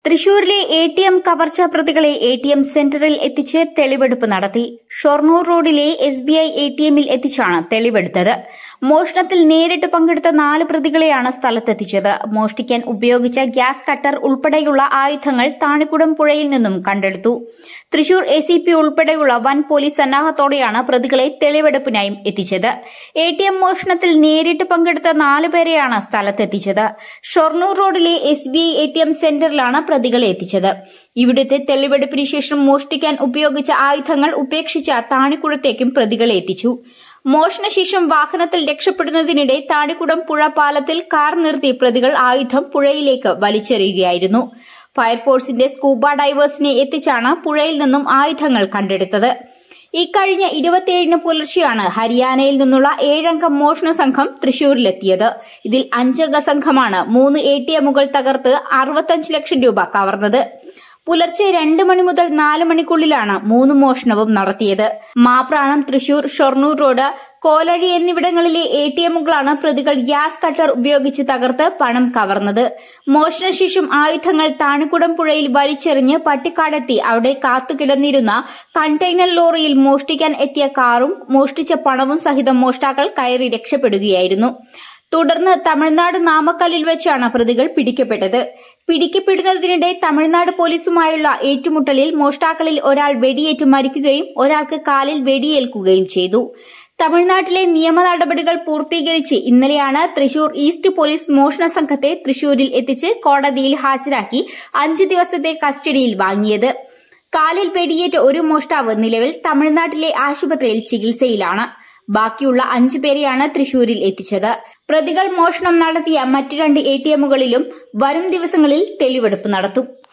തൃശൂരിലെ എടിഎം കവർച്ചാ പ്രതികളെ എടിഎം സെന്ററിൽ എത്തിച്ച് തെളിവെടുപ്പ് നടത്തി. ഷൊർണൂർ റോഡിലെ എസ്ബിഐ എടിഎമ്മിൽ എത്തിച്ചാണ് തെളിവെടുത്തത്. മോഷണത്തിൽ നേരിട്ട് പങ്കെടുത്ത 4 പ്രതികളെയാണ് സ്ഥലത്തെത്തിച്ചത്. മോഷ്ടിക്കാൻ ഉപയോഗിച്ച ഗ്യാസ് കട്ടർ ഉൾപ്പെടെയുള്ള ആയുധങ്ങൾ താണിക്കുടം പുഴയിൽ നിന്നും കണ്ടെടുത്തു. തൃശൂർ എസിപി ഉൾപ്പെടെയുള്ള വൻ പോലീസ് സന്നാഹത്തോടെയാണ് പ്രതികളെ തെളിവെടുപ്പിനായി എത്തിച്ചത്. എടിഎം മോഷണത്തിൽ നേരിട്ട് പങ്കെടുത്ത 4 പേരെയാണ് സ്ഥലത്തെത്തിച്ചത്. ഷൊർണൂർ റോഡിലെ എസ്ബിഐ എടിഎം സെന്ററിലാണ് പ്രതികളെ എത്തിച്ചത്. ഇവിടുത്തെ തെളിവെടുപ്പിന് ശേഷം മോഷ്ടിക്കാൻ ഉപയോഗിച്ച ആയുധങ്ങൾ ഉപേക്ഷിച്ച താണിക്കുടത്തേക്കും പ്രതികളെ എത്തിച്ചു. മോഷണശേഷം വാഹനത്തിൽ രക്ഷപ്പെടുന്നതിനിടെ താണിക്കുടം പുഴ പാലത്തിൽ കാർ നിർത്തി പ്രതികൾ ആയുധം പുഴയിലേക്ക് വലിച്ചെറിയുകയായിരുന്നു. ഫയർഫോഴ്സിന്റെ സ്കൂബ ഡൈവേഴ്സിനെ എത്തിച്ചാണ് പുഴയിൽ നിന്നും ആയുധങ്ങൾ കണ്ടെടുത്തത്. ഇക്കഴിഞ്ഞ 27-ന് പുലർച്ചെയാണ് ഹരിയാനയിൽ നിന്നുള്ള 7-അംഗ മോഷണ സംഘം തൃശൂരിലെത്തിയത്. ഇതിൽ 5-അംഗ സംഘമാണ് 3 എടിഎമ്മുകൾ തകർത്ത് 65 ലക്ഷം രൂപ കവർന്നത്. പുലർച്ചെ 2 മണി മുതൽ 4 മണിക്കുള്ളിലാണ് 3 മോഷണവും നടത്തിയത്. മാപ്രാണം, തൃശൂർ, ഷൊർണൂർ റോഡ്, കോലഴി എന്നിവിടങ്ങളിലെ എടിഎമ്മുകളാണ് പ്രതികൾ ഗ്യാസ് കട്ടർ ഉപയോഗിച്ച് തകർത്ത് പണം കവർന്നത്. മോഷണശേഷം ആയുധങ്ങൾ താണിക്കുടം പുഴയിൽ വലിച്ചെറിഞ്ഞ് പട്ടിക്കാടെത്തി അവിടെ കാത്തുകിടന്നിരുന്ന കണ്ടെയ്നർ ലോറിയിൽ മോഷ്ടിക്കാൻ എത്തിയ കാറും മോഷ്ടിച്ച പണവും സഹിതം മോഷ്ടാക്കൾ കയറി രക്ഷപ്പെടുകയായിരുന്നു. തുടർന്ന് തമിഴ്നാട് നാമക്കല്ലിൽ വെച്ചാണ് പ്രതികൾ പിടിക്കപ്പെട്ടത്. പിടിക്കപ്പെടുന്നതിനിടെ തമിഴ്നാട് പോലീസുമായുള്ള ഏറ്റുമുട്ടലിൽ മോഷ്ടാക്കളിൽ ഒരാൾ വെടിയേറ്റ് മരിക്കുകയും ഒരാൾക്ക് കാലിൽ വെടിയേൽക്കുകയും ചെയ്തു. തമിഴ്നാട്ടിലെ നിയമ നടപടികൾ പൂർത്തീകരിച്ച് ഇന്നലെയാണ് തൃശൂർ ഈസ്റ്റ് പോലീസ് മോഷണ സംഘത്തെ തൃശൂരിൽ എത്തിച്ച് കോടതിയിൽ ഹാജരാക്കി 5 ദിവസത്തെ കസ്റ്റഡിയിൽ വാങ്ങിയത്. കാലിൽ വെടിയേറ്റ ഒരു മോഷ്ടാവ് നിലവിൽ തമിഴ്നാട്ടിലെ ആശുപത്രിയിൽ ചികിത്സയിലാണ്. ബാക്കിയുള്ള 5 പേരെയാണ് തൃശൂരിൽ എത്തിച്ചത്. പ്രതികൾ മോഷണം നടത്തിയ മറ്റ് 2 എടിഎമ്മുകളിലും വരും ദിവസങ്ങളിൽ തെളിവെടുപ്പ് നടത്തും.